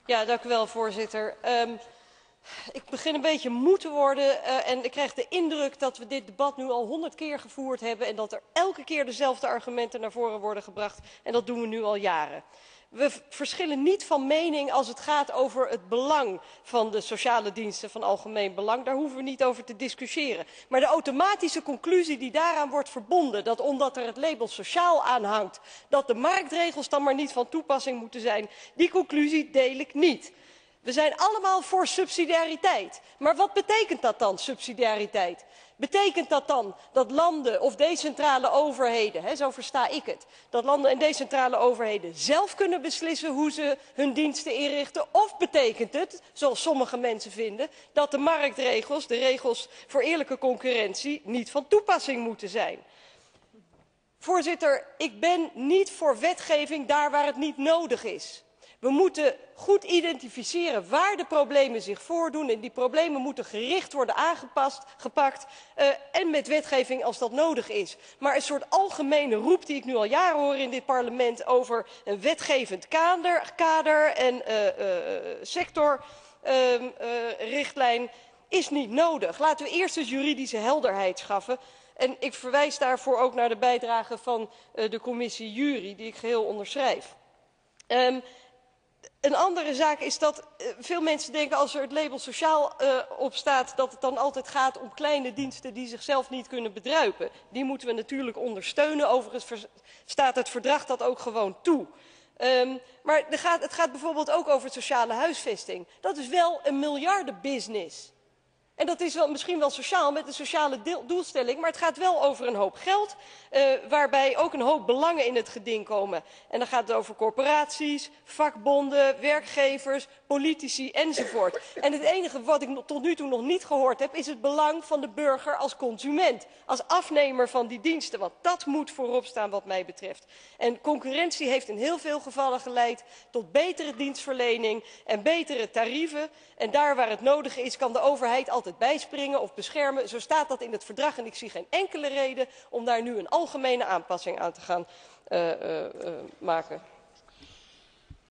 Ja, dank u wel, voorzitter. Ik begin een beetje moe te worden en ik krijg de indruk dat we dit debat nu al 100 keer gevoerd hebben en dat er elke keer dezelfde argumenten naar voren worden gebracht en dat doen we nu al jaren. We verschillen niet van mening als het gaat over het belang van de sociale diensten van algemeen belang. Daar hoeven we niet over te discussiëren. Maar de automatische conclusie die daaraan wordt verbonden, dat omdat er het label sociaal aan hangt, dat de marktregels dan maar niet van toepassing moeten zijn, die conclusie deel ik niet. We zijn allemaal voor subsidiariteit. Maar wat betekent dat dan, subsidiariteit? Betekent dat dan dat landen of decentrale overheden, zo versta ik het, dat landen en decentrale overheden zelf kunnen beslissen hoe ze hun diensten inrichten? Of betekent het, zoals sommige mensen vinden, dat de marktregels, de regels voor eerlijke concurrentie, niet van toepassing moeten zijn? Voorzitter, ik ben niet voor wetgeving daar waar het niet nodig is. We moeten goed identificeren waar de problemen zich voordoen en die problemen moeten gericht worden aangepakt en met wetgeving als dat nodig is. Maar een soort algemene roep die ik nu al jaren hoor in dit parlement over een wetgevend kader en sectorrichtlijn is niet nodig. Laten we eerst eens juridische helderheid schaffen. En ik verwijs daarvoor ook naar de bijdrage van de commissie Juri, die ik geheel onderschrijf. Een andere zaak is dat veel mensen denken als er het label sociaal op staat dat het dan altijd gaat om kleine diensten die zichzelf niet kunnen bedruipen. Die moeten we natuurlijk ondersteunen. Overigens staat het verdrag dat ook gewoon toe. Maar het gaat bijvoorbeeld ook over sociale huisvesting. Dat is wel een miljardenbusiness. En dat is misschien wel sociaal met een sociale doelstelling, maar het gaat wel over een hoop geld, waarbij ook een hoop belangen in het geding komen. En dan gaat het over corporaties, vakbonden, werkgevers, politici enzovoort. En het enige wat ik tot nu toe nog niet gehoord heb, is het belang van de burger als consument, als afnemer van die diensten. Want dat moet voorop staan wat mij betreft. En concurrentie heeft in heel veel gevallen geleid tot betere dienstverlening en betere tarieven. En daar waar het nodig is, kan de overheid altijd bijspringen of beschermen. Zo staat dat in het verdrag en ik zie geen enkele reden om daar nu een algemene aanpassing aan te gaan maken.